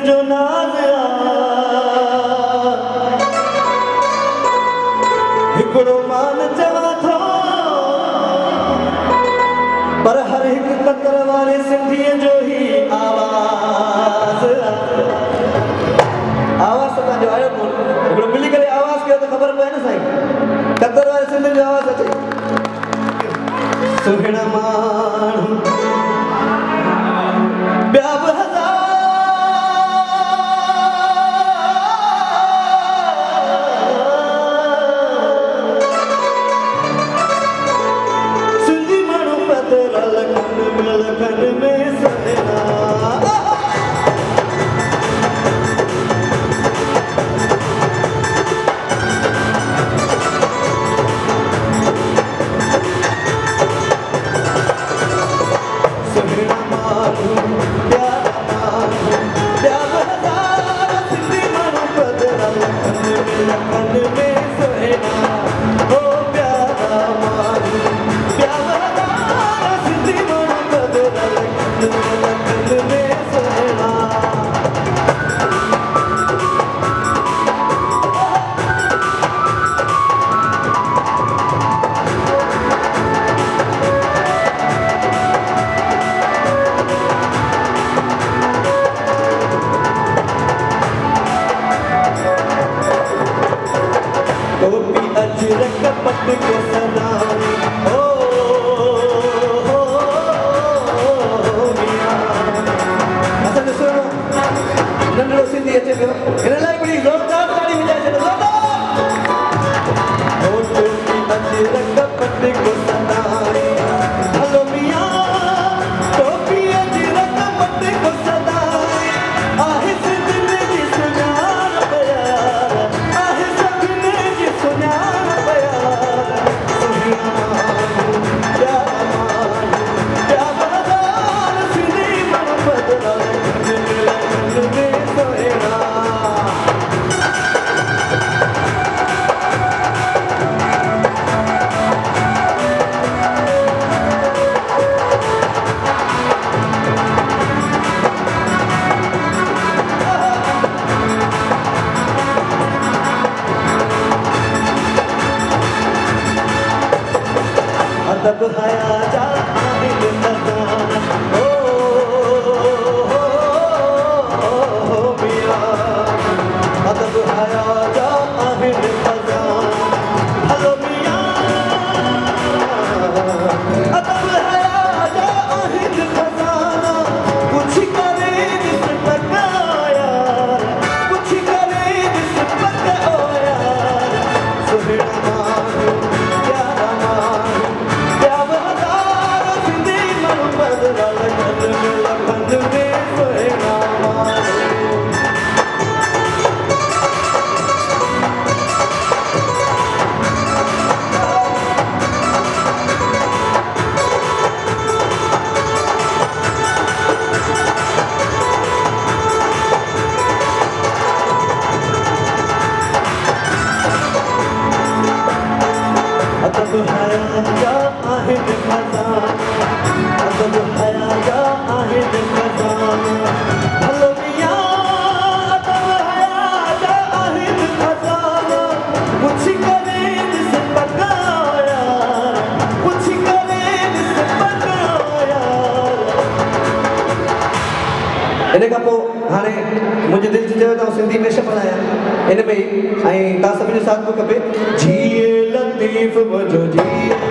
जो नाज़ हिकिड़ो मान चवां थो पर हर एक कतर वारे सिंधीअ जो ही आवाज़ आवाज़ तो तव्हांजो आयो कोन हिकिड़ो मिली करे आवाज़ कयो त ख़बर पए न साईं कतर वारे सिंधियुनि जो आवाज़ अचे सुहिणा माण्हू ॿिया बि अदब हया जा आहिल खजाना ओ मिया अदब हया जा आहिल खजाना हेलो मिया अदब हया जा आहिल खजाना कुछ करे जिस पका यार कुछ करे जिस पका ओ यार सुहिणा अदब हया जा आहिल खजाना अदब हया जा आहिल खजाना हेलो मिया अदब हया जा आहिल खजाना कुछ करे जिस पका यार कुछ करे जिस पका यार इन खां पोइ हाणे मुंहिंजे दिलि जी चयो त सिंधी में पढ़ाया इन में ऐं तव्हां सभिनी जो साथ बि खपे जीअं लतीफ़ मुंहिंजो जीअं